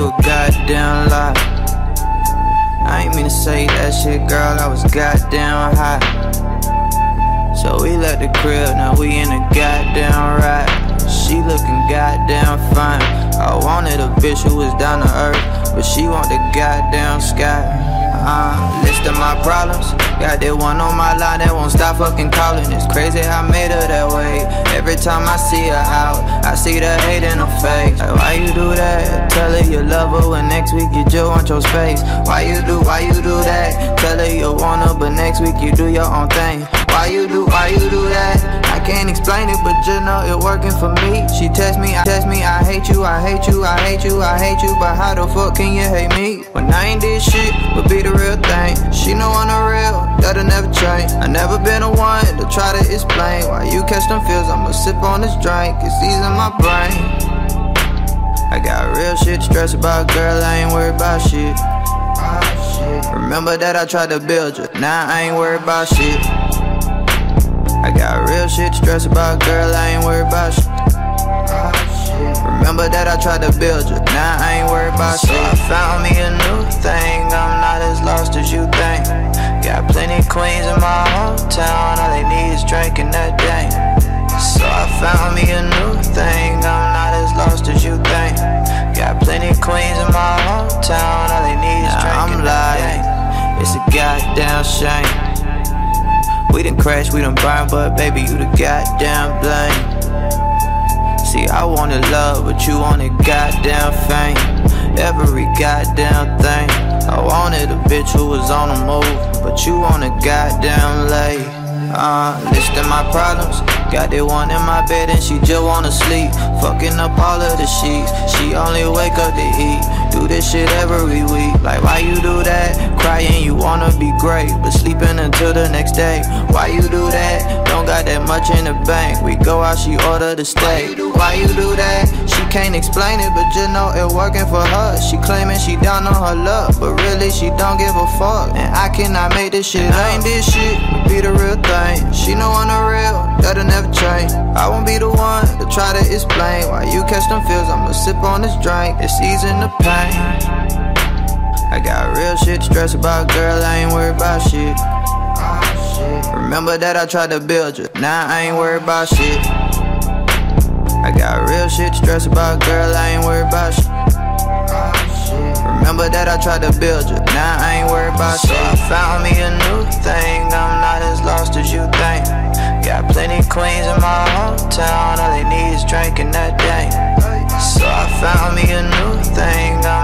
you a goddamn lie. I ain't mean to say that shit, girl, I was goddamn high. So we left the crib, now we in a goddamn ride. She looking goddamn fine. I wanted a bitch who was down to earth, but she want the goddamn sky. List of my problems, got that one on my line that won't stop fucking calling. It's crazy I made her that way. Every time I see her out, I see the hate in her face. Like, why you do that? Tell her you love her when next week you just want your space. Why you do that? Tell her you want her, but next week you do your own thing. Why you do that? I can't explain it, but you know it working for me. She text me, I hate you, I hate you, I hate you, I hate you. But how the fuck can you hate me? When I ain't did shit, but be the real thing. She know I'm the real, that'll never change. I never been the one to try to explain why you catch them feels. I'ma sip on this drink, it's easing my brain. I got real shit to stress about, girl, I ain't worried about shit. Remember that I tried to build you, now I ain't worried about shit. I got real shit to stress about, girl, I ain't worried about shit. Remember that I tried to build you, now I ain't worried about shit. So I found me a new thing, I'm not as lost as you think. Got plenty queens in my hometown, all they need is drinking that day. So I found me a new thing, I'm not as lost as you think. Got plenty queens in my hometown, all they need is drinking that day. It's a goddamn shame. We done crashed, we done burned, but baby, you the goddamn blame. See, I wanted love, but you wanted goddamn fame. Every goddamn thing. I wanted a bitch who was on the move, but you wanted goddamn lay. Listing my problems, got that one in my bed and she just wanna sleep. Fucking up all of the sheets, she only wake up to eat. Do this shit every week, like why you do that? Crying you wanna be great, but sleeping until the next day. Why you do that? Don't got that much in the bank. We go out, she order the steak. Why you do that? She can't explain it, but just know it working for her. She claiming she down on her luck, but really she don't give a fuck. And I cannot make this shit up. I ain't this shit, be the real thing. She know I'm the real, that'll never change. I won't be the one to try to explain why you catch them feels. I'ma sip on this drink, it's easing the pain. I got real shit to stress about, girl, I ain't worried about shit. Remember that I tried to build you, now I ain't worried about shit. I got real shit to stress about, girl, I ain't worried about shit. Remember that I tried to build you, now I ain't worried about shit. So I found me a new thing, I'm not as lost as you think. Got plenty queens in my hometown, all they need is drinking that day. So I found me a new thing,